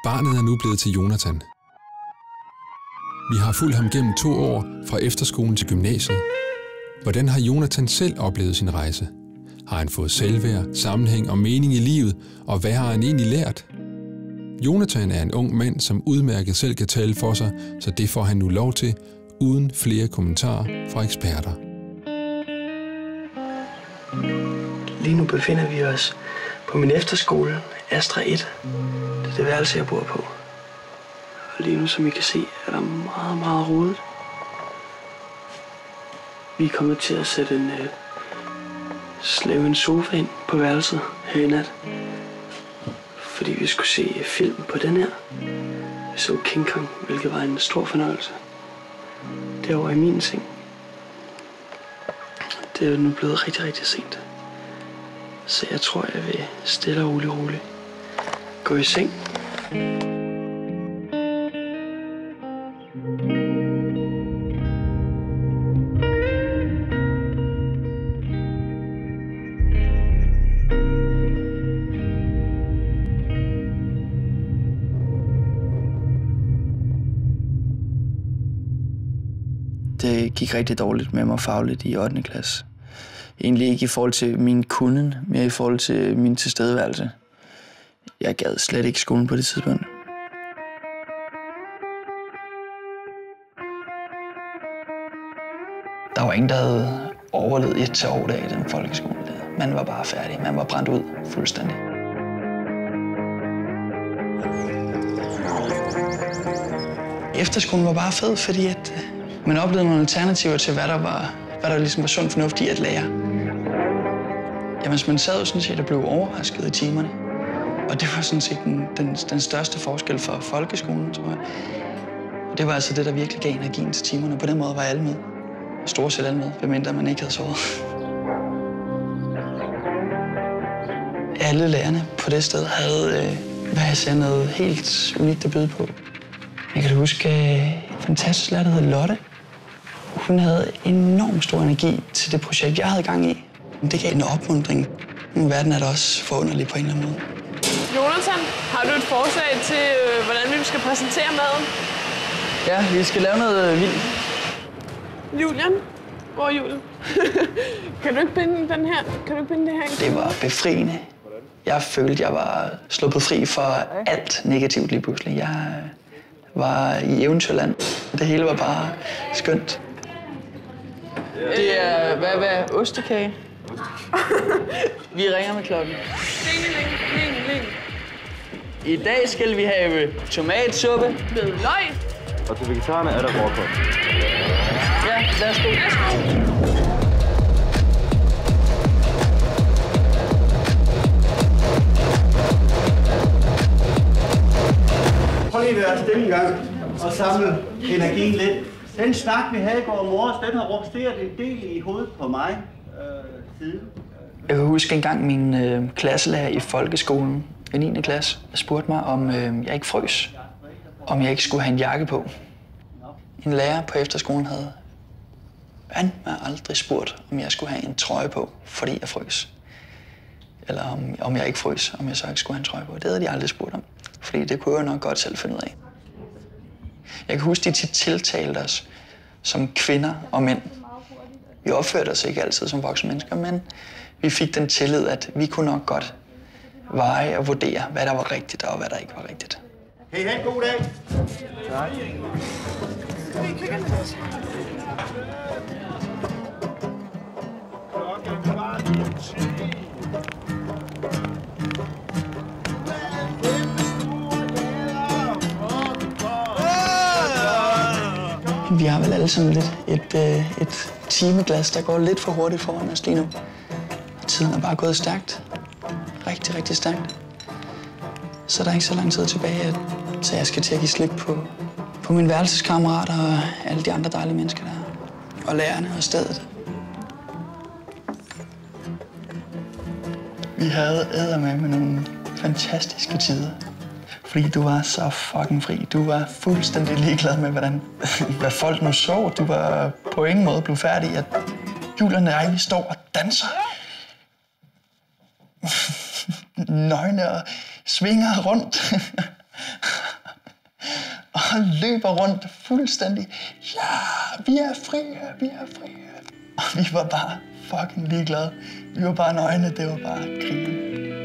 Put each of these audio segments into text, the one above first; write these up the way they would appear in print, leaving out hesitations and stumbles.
Barnet er nu blevet til Jonathan. Vi har fulgt ham gennem 2 år fra efterskolen til gymnasiet. Hvordan har Jonathan selv oplevet sin rejse? Har han fået selvværd, sammenhæng og mening i livet, og hvad har han egentlig lært? Jonathan er en ung mand, som udmærket selv kan tale for sig, så det får han nu lov til, uden flere kommentarer fra eksperter. Lige nu befinder vi os på min efterskole, Astra 1. Det er det værelse, jeg bor på. Og lige nu, som I kan se, er der meget, meget rodet. Vi er kommet til at sætte en sofa ind på værelset her i nat. Fordi vi skulle se film på den her. Vi så King Kong, hvilket var en stor fornøjelse. Derovre i min seng. Det er nu blevet rigtig, rigtig sent. Så jeg tror, jeg vil stille og roligt gå i seng. Det gik rigtig dårligt med mig fagligt i 8. klasse. Egentlig ikke i forhold til min kunden, mere i forhold til min tilstedeværelse. Jeg gad slet ikke skolen på det tidspunkt. Der var ingen, der havde overlevet 1 til år i den folkeskole. Man var bare færdig. Man var brændt ud fuldstændig. Efterskolen var bare fed, fordi at man oplevede nogle alternativer til, hvad der ligesom var sund fornuft i at lære. Jamen, man sad jo sådan set og blev overrasket i timerne. Og det var sådan set den største forskel for folkeskolen, tror jeg. Og det var altså det, der virkelig gav energien til timerne. På den måde var alle med. Stort set alle med, medmindre man ikke havde sovet. Alle lærerne på det sted havde noget helt unikt at byde på. Jeg kan huske en fantastisk lærer, der hed Lotte. Hun havde enormt stor energi til det projekt, jeg havde gang i. Det gav en opmuntring. Verden er da også forunderlig på en eller anden måde. Jonathan, har du et forslag til, hvordan vi skal præsentere maden? Ja, vi skal lave noget vildt. Julian? Hvor er Julian? Kan du ikke binde den her? Kan du ikke binde det her? Det var befriende. Jeg følte, jeg var sluppet fri for alt negativt lige pludselig. Jeg var i eventyrland. Det hele var bare skønt. Det er, hvad ostekage? Vi ringer med klokken. Ling. I dag skal vi have tomatsuppe. Med løg. Og til vegetarerne er der råkål. Ja, værsgo. Prøv lige at være stille en gang og samle energien lidt. Den snak, vi havde i går morges, den har rumsteret en del i hovedet på mig siden. Jeg kan huske engang min klasselærer i folkeskolen i 9. klasse spurgte mig, om jeg ikke frøs. Om jeg ikke skulle have en jakke på. En lærer på efterskolen havde aldrig spurgt, om jeg skulle have en trøje på, fordi jeg frøs. Eller om jeg ikke frøs, om jeg så ikke skulle have en trøje på. Det havde de aldrig spurgt om, fordi det kunne jeg nok godt selv finde ud af. Jeg kan huske, de tit tiltalte os som kvinder og mænd. Vi opførte os ikke altid som voksne mennesker, men vi fik den tillid, at vi kunne nok godt veje og vurdere, hvad der var rigtigt og hvad der ikke var rigtigt. Hey, ha' en god dag. Tak. Vi har vel alle sammen lidt et timeglas, der går lidt for hurtigt foran os lige nu. Tiden er bare gået stærkt. Rigtig, rigtig stærkt. Så der er ikke så lang tid tilbage, så jeg skal til at give slip på mine værelseskammerater og alle de andre dejlige mennesker, der er. Og lærerne og stedet. Vi havde eddermame med nogle fantastiske tider. Fordi du var så fucking fri. Du var fuldstændig ligeglad med, hvad folk nu så. Du var på ingen måde blevet færdig. At Julian og jeg, vi står og danser. Nøgne og svinger rundt. og løber rundt fuldstændig. Ja, vi er frie, vi er frie. Og vi var bare fucking ligeglade. Vi var bare nøgne, det var bare krigen.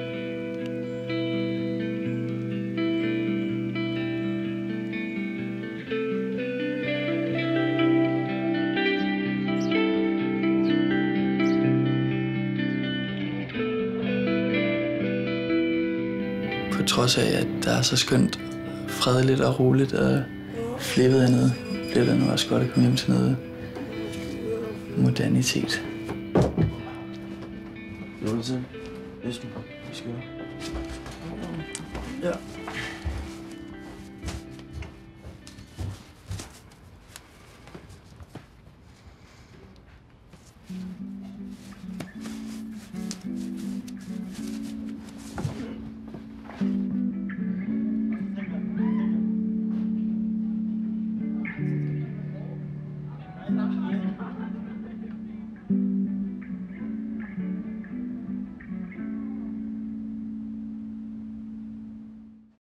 På trods af, at der er så skønt, fredeligt og roligt og flippet hernede, bliver det nu også godt at komme hjem til noget modernitet. Jonathan, Esben, vi skal. Ja.